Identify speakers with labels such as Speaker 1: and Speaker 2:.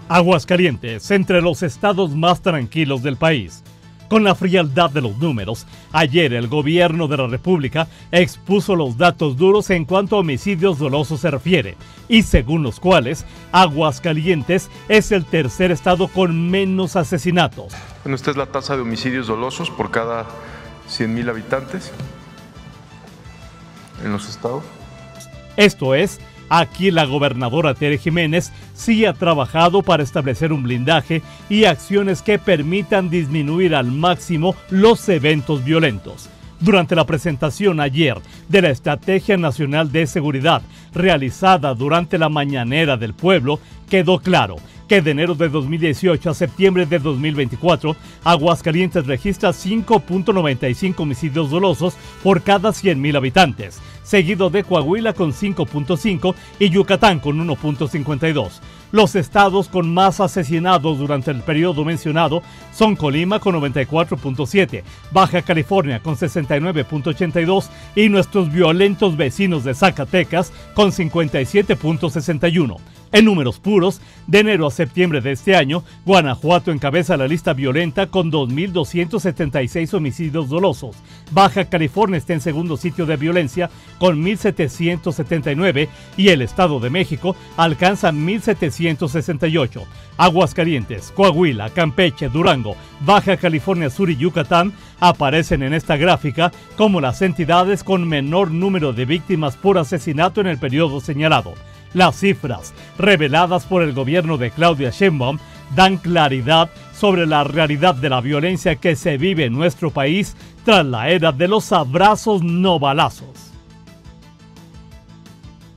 Speaker 1: Aguascalientes, entre los estados más tranquilos del país. Con la frialdad de los números, ayer el gobierno de la República expuso los datos duros en cuanto a homicidios dolosos se refiere, y según los cuales, Aguascalientes es el tercer estado con menos asesinatos.
Speaker 2: Bueno, esta es la tasa de homicidios dolosos por cada 100,000 habitantes en los estados.
Speaker 1: Esto es, aquí la gobernadora Tere Jiménez sí ha trabajado para establecer un blindaje y acciones que permitan disminuir al máximo los eventos violentos. Durante la presentación ayer de la Estrategia Nacional de Seguridad realizada durante la Mañanera del Pueblo, quedó claro que de enero de 2018 a septiembre de 2024, Aguascalientes registra 5.95 homicidios dolosos por cada 100,000 habitantes, seguido de Coahuila con 5.5 y Yucatán con 1.52. Los estados con más asesinados durante el periodo mencionado son Colima con 94.7, Baja California con 69.82 y nuestros violentos vecinos de Zacatecas con 57.61. En números puros, de enero a septiembre de este año, Guanajuato encabeza la lista violenta con 2.276 homicidios dolosos. Baja California está en segundo sitio de violencia con 1.779 y el Estado de México alcanza 1.768. Aguascalientes, Coahuila, Campeche, Durango, Baja California Sur y Yucatán aparecen en esta gráfica como las entidades con menor número de víctimas por asesinato en el periodo señalado. Las cifras reveladas por el gobierno de Claudia Sheinbaum dan claridad sobre la realidad de la violencia que se vive en nuestro país tras la era de los abrazos no balazos.